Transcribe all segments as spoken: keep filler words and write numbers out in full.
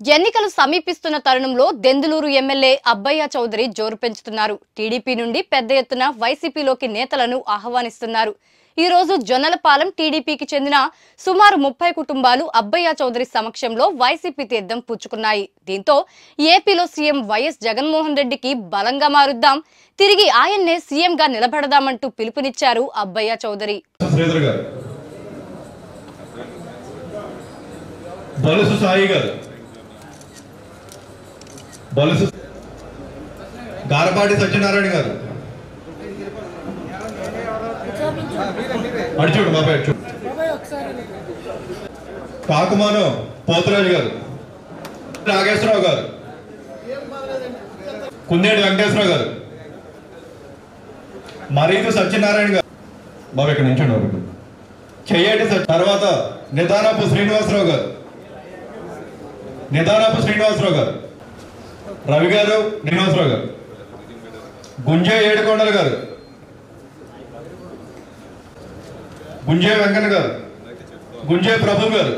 ఎన్నికలు సమీపిస్తున్న తరుణంలో దెందులూరు ఎమ్మెల్యే అబ్బయ్య చౌదరి జోరు పెంచుతున్నారు. టీడీపీ నుండి పెద్ద ఎత్తున వైసీపీలోకి నేతలను ఆహ్వానిస్తున్నారు. ఈ రోజు జొన్నలపాలెం టీడీపీకి చెందిన సుమారు ముప్పై కుటుంబాలు అబ్బయ్య చౌదరి సమక్షంలో వైసీపీ తీర్థం పుచ్చుకున్నాయి. దీంతో ఏపీలో సీఎం వైఎస్ జగన్మోహన్ రెడ్డికి బలంగా మారుద్దాం, తిరిగి ఆయన్నే సీఎంగా నిలబడదామంటూ పిలుపునిచ్చారు అబ్బయ్య చౌదరి. గారపాటి సత్యనారాయణ గారు, అడిచూడు మా పేరు కాకుమాను పోతురాజు గారు, నాగేశ్వరరావు గారు, కుందేటి వెంకటేశ్వరరావు గారు, మరీదు సత్యనారాయణ గారు బాబు ఇక్కడ నుంచి వరకు చెయ్యటి. తర్వాత నిదానపు శ్రీనివాసరావు గారు, నిదానపు శ్రీనివాసరావు గారు, రవి గారు, శ్రీనివాసరావు గారు, గుంజే ఏడుకొండల గారు, గుంజే వెంకన్న గారు, గుంజే ప్రభు గారు,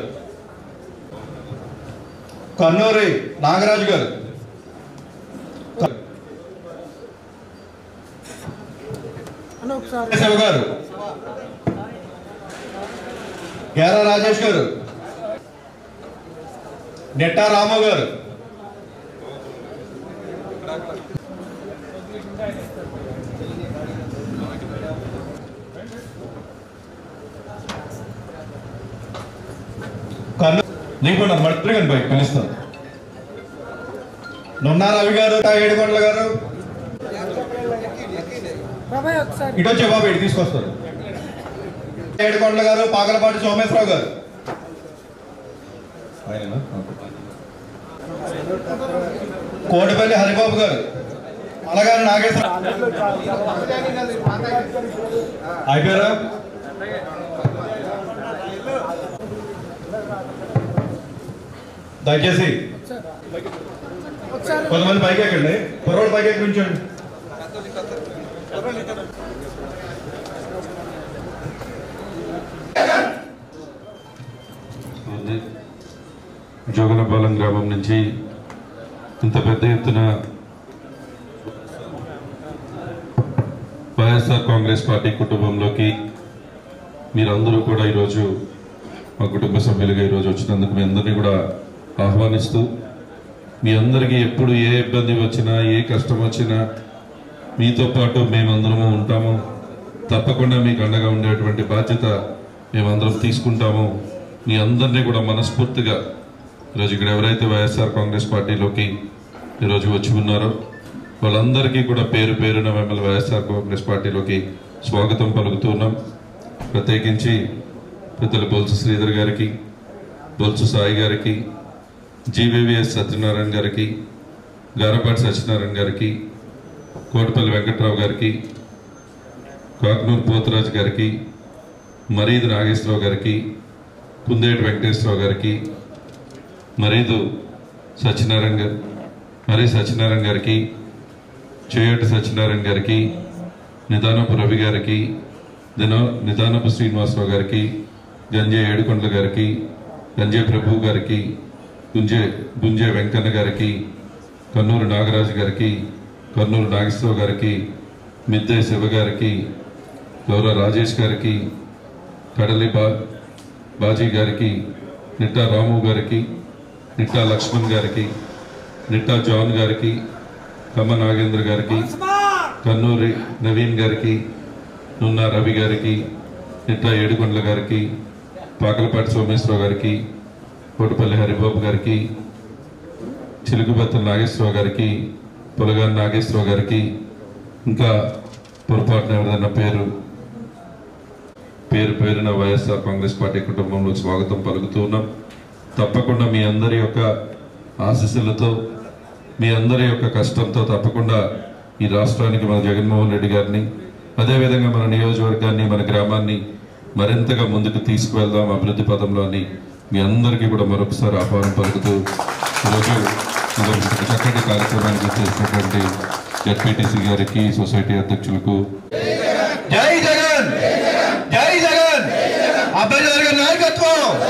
కన్నూరి నాగరాజు గారు, శివ గారు, గేర రాజేష్ గారు, నెట్టా రాము గారు, నీకు మట్టి కానీ బయట పిలుస్తాను. నున్నా రవి గారు, ఏడుకొండల గారు, ఇటు వచ్చే బాబు ఇటు తీసుకొస్తారు. ఏడుకొండల గారు, పాగలపాటి సోమేశ్వరరావు గారు, కోటిపల్లి హరిబాబు గారు, అలగారి నాగేశ్వర అయిపోయారా? దయచేసి కొంతమంది పైకి ఎక్కండి, కుర్రోడు పైకి ఎక్కి ఉంచండి. జోగనపాలెం గ్రామం నుంచి ఇంత పెద్ద ఎత్తున వైఎస్ఆర్ కాంగ్రెస్ పార్టీ కుటుంబంలోకి మీరందరూ కూడా ఈరోజు మా కుటుంబ సభ్యులుగా ఈరోజు వచ్చినందుకు మీ అందరినీ కూడా ఆహ్వానిస్తూ, మీ అందరికీ ఎప్పుడు ఏ ఇబ్బంది వచ్చినా ఏ కష్టం వచ్చినా మీతో పాటు మేమందరము ఉంటాము. తప్పకుండా మీకు అండగా ఉండేటువంటి బాధ్యత మేమందరం తీసుకుంటాము. మీ అందరినీ కూడా మనస్ఫూర్తిగా ఈరోజు ఇక్కడ ఎవరైతే వైఎస్ఆర్ కాంగ్రెస్ పార్టీలోకి ఈరోజు వచ్చి ఉన్నారో వాళ్ళందరికీ కూడా పేరు పేరున మిమ్మల్ని వైఎస్ఆర్ కాంగ్రెస్ పార్టీలోకి స్వాగతం పలుకుతున్నాం. ప్రత్యేకించి పెద్దలు బొల్సు శ్రీధర్ గారికి, బొల్సు సాయి గారికి, జీవీవీఎస్ సత్యనారాయణ గారికి, గారపాటి సత్యనారాయణ గారికి, కోటిపల్లి వెంకట్రావు గారికి, కాకునూరు పోతురాజు గారికి, మరీదు నాగేశ్వరరావు గారికి, కుందేటి వెంకటేశ్వరరావు గారికి, మరీదు సత్యనారాయణ గారు మరీ సత్యనారాయణ గారికి, చేయటి సత్యనారాయణ గారికి, నిదానపు రవి గారికి, దిన నిదానపు శ్రీనివాసరావు గారికి, గంజే ఏడుకొండల గారికి, గంజే ప్రభు గారికి, గుంజే గుంజే వెంకన్న గారికి, కన్నూరు నాగరాజు గారికి, కన్నూరు నాగేశ్వరరావు గారికి, మిద్దె శివ గారికి, గౌరవ రాజేష్ గారికి, కడలి బా బాజీ గారికి, నిట్టా రాము గారికి, నిట్టా లక్ష్మణ్ గారికి, నిట్టా జాన్ గారికి, కమ్మ నాగేంద్ర గారికి, కన్నూరి నవీన్ గారికి, నున్నా రవి గారికి, నిట్టా ఏడుకొండల గారికి, పాకలపాటి సోమేశ్వరరావు గారికి, కోటిపల్లి హరిబాబు గారికి, చిలుకుబత్తల నాగేశ్వరరావు గారికి, పొలగాని నాగేశ్వరరావు గారికి, ఇంకా పొరపాటున ఎవరిదన్న పేరు పేరు పేరున వైఎస్ఆర్ కాంగ్రెస్ పార్టీ కుటుంబంలో స్వాగతం పలుకుతూ ఉన్నాం. తప్పకుండా మీ అందరి యొక్క ఆశీస్సులతో, మీ అందరి యొక్క కష్టంతో తప్పకుండా ఈ రాష్ట్రానికి మన జగన్మోహన్ రెడ్డి గారిని, అదేవిధంగా మన నియోజకవర్గాన్ని, మన గ్రామాన్ని మరింతగా ముందుకు తీసుకువెళ్దాం అభివృద్ధి పదంలో అని మీ అందరికీ కూడా మరొకసారి ఆహ్వానం పలుకుతూ ఈరోజు చక్కటి కార్యక్రమానికి చేసినటువంటి జెడ్పీటీసీ గారికి, సొసైటీ అధ్యక్షులకు జై జగన్, జై జగన్, అబ్బాయి నాయకత్వం.